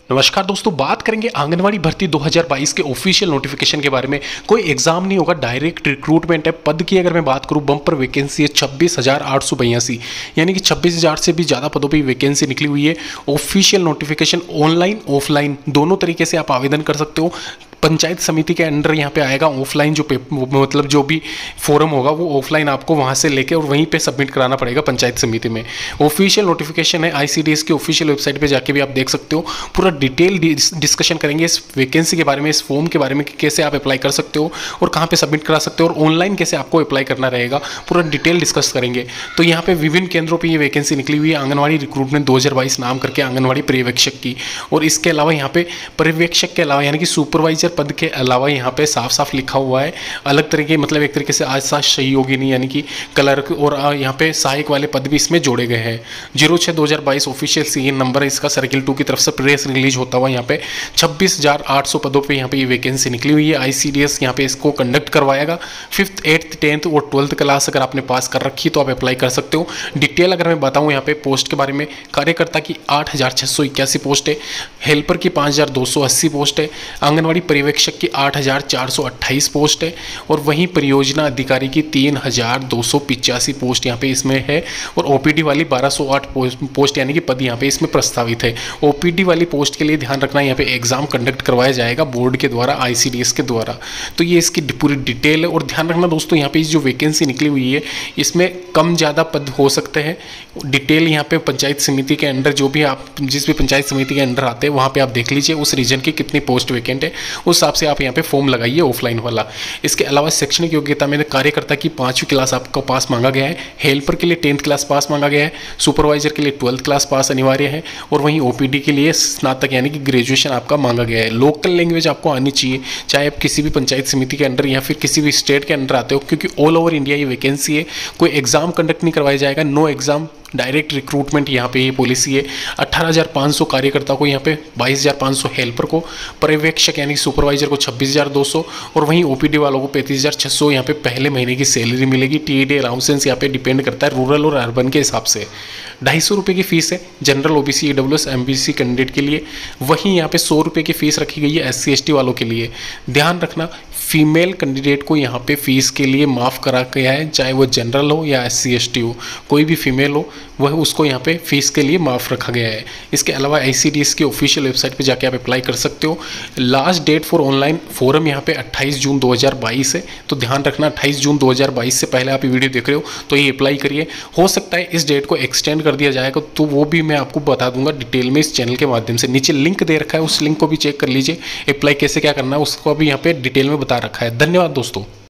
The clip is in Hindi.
नमस्कार दोस्तों, बात करेंगे आंगनवाड़ी भर्ती 2022 के ऑफिशियल नोटिफिकेशन के बारे में। कोई एग्जाम नहीं होगा, डायरेक्ट रिक्रूटमेंट है। पद की अगर मैं बात करूं, बम्पर वैकेंसी है 26,882, यानी कि 26,000 से भी ज़्यादा पदों पर वैकेंसी निकली हुई है। ऑफिशियल नोटिफिकेशन ऑनलाइन ऑफलाइन दोनों तरीके से आप आवेदन कर सकते हो। पंचायत समिति के अंडर यहाँ पे आएगा। ऑफलाइन जो मतलब जो भी फॉर्म होगा वो ऑफलाइन आपको वहाँ से लेके और वहीं पे सबमिट कराना पड़ेगा पंचायत समिति में। ऑफिशियल नोटिफिकेशन है, आईसीडीएस की ऑफिशियल वेबसाइट पे जाके भी आप देख सकते हो। पूरा डिटेल डिस्कशन करेंगे इस वैकेंसी के बारे में, इस फॉर्म के बारे में कि कैसे आप अप्लाई कर सकते हो और कहाँ पे सबमिट करा सकते हो और ऑनलाइन कैसे आपको अप्लाई करना रहेगा, पूरा डिटेल डिस्कस करेंगे। तो यहाँ पे विभिन्न केंद्रों पर ये वैकेंसी निकली हुई है, आंगनवाड़ी रिक्रूटमेंट 2022 नाम करके आंगनवाड़ी पर्यवेक्षक की। और इसके अलावा यहाँ पे पर्यवेक्षक के अलावा यानी कि सुपरवाइजर पद के अलावा यहाँ पे साफ साफ लिखा हुआ है अलग तरीके, मतलब एक तरीके से आशा सहयोगिनी यानी कि क्लर्क, और यहाँ पे सहायक वाले पद भी इसमें जोड़े गए हैं। 06/2022 ऑफिशियल सीएन नंबर है इसका, सर्किल 2 की तरफ से प्रेस रिलीज होता हुआ यहाँ पे 26,800 पदों पे यहाँ पे ये वैकेंसी निकली हुई है। आईसीडीएस यहाँ पे इसको कंडक्ट करवाएगा। 5th, 8th, 10th और 12th क्लास अगर आपने पास कर रखी तो आप अप्लाई कर सकते हो। डिटेल अगर मैं बताऊँ यहाँ पे पोस्ट के बारे में, कार्यकर्ता की 8,681 पोस्ट है, हेल्पर की 5,280 पोस्ट है, आंगनवाड़ी पर्यवेक्षक की 8,428 पोस्ट है और वहीं परियोजना अधिकारी की 3,285 पोस्ट यहाँ पे इसमें है। और ओपीडी वाली 1,208 पोस्ट यानी कि पद यहाँ पे इसमें प्रस्तावित है। ओपीडी वाली पोस्ट के लिए ध्यान रखना, यहाँ पे एग्जाम कंडक्ट करवाया जाएगा बोर्ड के द्वारा, आईसीडीएस के द्वारा। तो ये इसकी पूरी डिटेल है। और ध्यान रखना दोस्तों, यहाँ पे जो वैकेंसी निकली हुई है इसमें कम ज़्यादा पद हो सकते हैं। डिटेल यहाँ पे पंचायत समिति के अंडर, जो भी आप जिस भी पंचायत समिति के अंडर आते हैं वहाँ पे आप देख लीजिए उस रीजन की कितनी पोस्ट वैकेंट है, उस हिसाब से आप यहाँ पे फॉर्म लगाइए ऑफलाइन वाला। इसके अलावा शैक्षणिक योग्यता में कार्यकर्ता की 5वीं क्लास आपको पास मांगा गया है, हेल्पर के लिए 10th क्लास पास मांगा गया है, सुपरवाइजर के लिए 12th क्लास पास अनिवार्य है और वहीं ओपीडी के लिए स्नातक यानी कि ग्रेजुएशन आपका मांगा गया है। लोकल लैंग्वेज आपको आनी चाहिए, चाहे आप किसी भी पंचायत समिति के अंडर या फिर किसी भी स्टेट के अंडर आते हो, क्योंकि ऑल ओवर इंडिया ये वैकेंसी है। कोई एग्जाम कंडक्ट नहीं करवाया जाएगा, नो एग्जाम, डायरेक्ट रिक्रूटमेंट यहाँ पे ये पॉलिसी है। 18,500 कार्यकर्ता को यहाँ पे, 22,500 हेल्पर को, पर्यवेक्षक यानी सुपरवाइजर को 26,200 और वहीं ओपीडी वालों को 35,600 यहाँ पे पहले महीने की सैलरी मिलेगी। टीडी अलाउंसेंस यहाँ पे डिपेंड करता है रूरल और अर्बन के हिसाब से। 250 रुपये की फीस है general, OBC, EWS, MBC candidate के लिए। वहीं यहाँ पे 100 रुपये की फीस रखी गई है SC ST वालों के लिए। ध्यान रखना, फीमेल कैंडिडेट को यहाँ पे फीस के लिए माफ़ करा गया है, चाहे वो जनरल हो या SC ST हो, कोई भी फीमेल हो वह उसको यहाँ पे फीस के लिए माफ़ रखा गया है। इसके अलावा आईसीडीएस की ऑफिशियल वेबसाइट पे जाके आप अप्लाई कर सकते हो। Last date for online form यहाँ पे 28 जून 2022 है, तो ध्यान रखना 28 जून 2022 से पहले आप ये वीडियो देख रहे हो तो ये अप्लाई करिए। हो सकता है इस डेट को एक्सटेंड कर दिया जाएगा, तो वो भी मैं आपको बता दूंगा डिटेल में इस चैनल के माध्यम से। नीचे लिंक दे रखा है, उस लिंक को भी चेक कर लीजिए। अप्लाई कैसे क्या करना है उसको भी यहाँ पे डिटेल में बता रखा है। धन्यवाद दोस्तों।